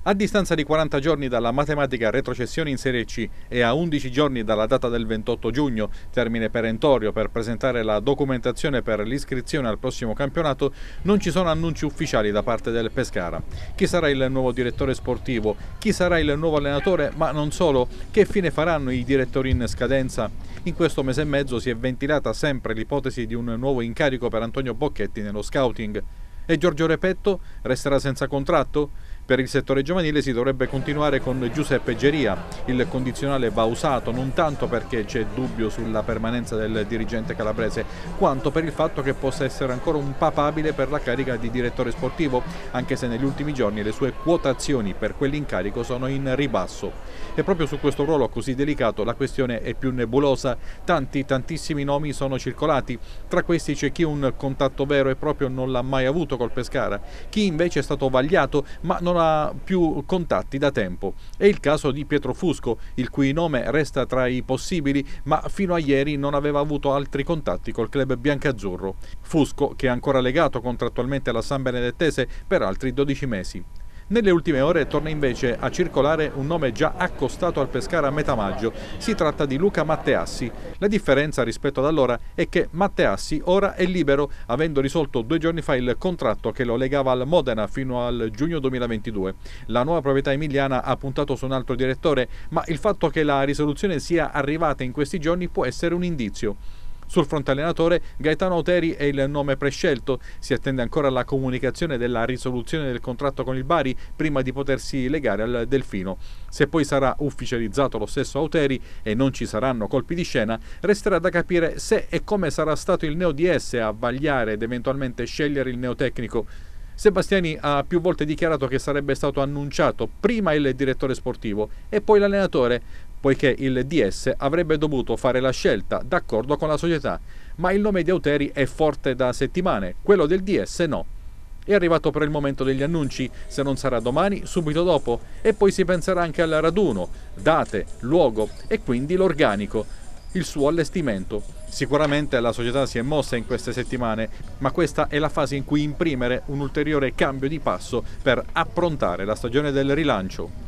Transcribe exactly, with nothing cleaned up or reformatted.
A distanza di quaranta giorni dalla matematica retrocessione in Serie C e a undici giorni dalla data del ventotto giugno, termine perentorio per presentare la documentazione per l'iscrizione al prossimo campionato, non ci sono annunci ufficiali da parte del Pescara. Chi sarà il nuovo direttore sportivo? Chi sarà il nuovo allenatore? Ma non solo, che fine faranno i direttori in scadenza? In questo mese e mezzo si è ventilata sempre l'ipotesi di un nuovo incarico per Antonio Bocchetti nello scouting. E Giorgio Repetto resterà senza contratto? Per il settore giovanile si dovrebbe continuare con Giuseppe Geria. Il condizionale va usato non tanto perché c'è dubbio sulla permanenza del dirigente calabrese, quanto per il fatto che possa essere ancora un papabile per la carica di direttore sportivo, anche se negli ultimi giorni le sue quotazioni per quell'incarico sono in ribasso. E proprio su questo ruolo così delicato la questione è più nebulosa. Tanti, tantissimi nomi sono circolati. Tra questi c'è chi un contatto vero e proprio non l'ha mai avuto col Pescara, chi invece è stato vagliato ma non ha più contatti da tempo. È il caso di Pietro Fusco, il cui nome resta tra i possibili, ma fino a ieri non aveva avuto altri contatti col club biancazzurro. Fusco, che è ancora legato contrattualmente alla San Benedettese per altri dodici mesi. Nelle ultime ore torna invece a circolare un nome già accostato al Pescara a metà maggio. Si tratta di Luca Matteassi. La differenza rispetto ad allora è che Matteassi ora è libero, avendo risolto due giorni fa il contratto che lo legava al Modena fino al giugno duemilaventidue. La nuova proprietà emiliana ha puntato su un altro direttore, ma il fatto che la risoluzione sia arrivata in questi giorni può essere un indizio. Sul fronte allenatore, Gaetano Auteri è il nome prescelto. Si attende ancora la comunicazione della risoluzione del contratto con il Bari prima di potersi legare al Delfino. Se poi sarà ufficializzato lo stesso Auteri e non ci saranno colpi di scena, resterà da capire se e come sarà stato il neo D S a vagliare ed eventualmente scegliere il neotecnico. Sebastiani ha più volte dichiarato che sarebbe stato annunciato prima il direttore sportivo e poi l'allenatore, poiché il D S avrebbe dovuto fare la scelta d'accordo con la società, ma il nome di Auteri è forte da settimane, quello del D S no. È arrivato per il momento degli annunci, se non sarà domani, subito dopo, e poi si penserà anche al raduno, date, luogo e quindi l'organico, il suo allestimento. Sicuramente la società si è mossa in queste settimane, ma questa è la fase in cui imprimere un ulteriore cambio di passo per approntare la stagione del rilancio.